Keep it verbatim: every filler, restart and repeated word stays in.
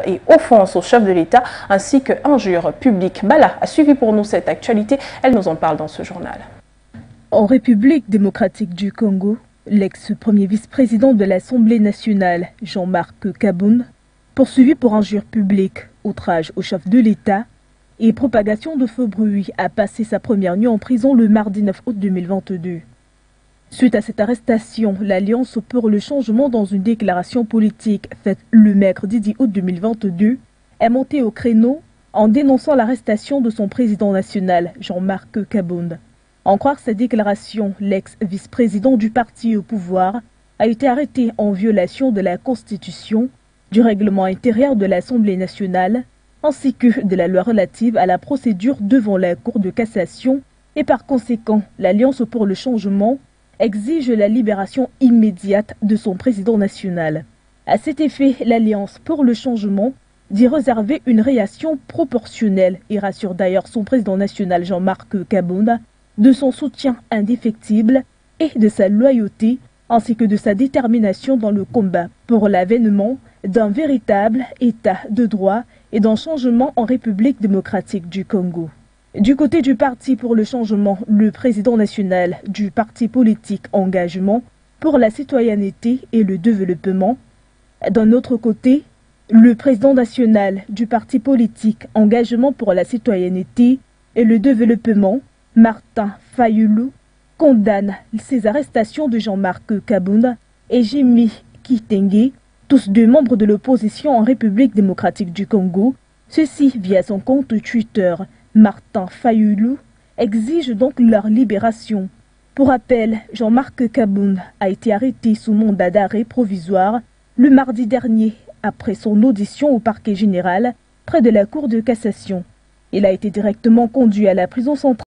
et offense au chef de l'État ainsi que injures publiques. Bala a suivi pour nous cette actualité. Elle nous en parle dans ce journal. En République démocratique du Congo, l'ex-premier vice-président de l'Assemblée nationale, Jean-Marc Kabound, poursuivi pour injures publiques, outrage au chef de l'État et propagation de faux bruits, a passé sa première nuit en prison le mardi neuf août deux mille vingt-deux. Suite à cette arrestation, l'Alliance pour le changement, dans une déclaration politique faite le mercredi dix août deux mille vingt-deux, est montée au créneau en dénonçant l'arrestation de son président national, Jean-Marc Kabound. En croire sa déclaration, l'ex-vice-président du parti au pouvoir a été arrêté en violation de la Constitution, du règlement intérieur de l'Assemblée nationale, ainsi que de la loi relative à la procédure devant la Cour de cassation, et par conséquent, l'Alliance pour le changement exige la libération immédiate de son président national. À cet effet, l'Alliance pour le changement dit réserver une réaction proportionnelle et rassure d'ailleurs son président national Jean-Marc Kabound de son soutien indéfectible et de sa loyauté, ainsi que de sa détermination dans le combat pour l'avènement d'un véritable état de droit et d'un changement en République démocratique du Congo. Du côté du Parti pour le changement, le président national du parti politique Engagement pour la citoyenneté et le développement. D'un autre côté, le président national du parti politique Engagement pour la citoyenneté et le développement, Martin Fayulu, condamne ces arrestations de Jean-Marc Kabound et Jimmy Kitenge, tous deux membres de l'opposition en République démocratique du Congo. Ceci via son compte Twitter. Martin Fayulu exige donc leur libération. Pour rappel, Jean-Marc Kabound a été arrêté sous mandat d'arrêt provisoire le mardi dernier après son audition au parquet général près de la Cour de cassation. Il a été directement conduit à la prison centrale.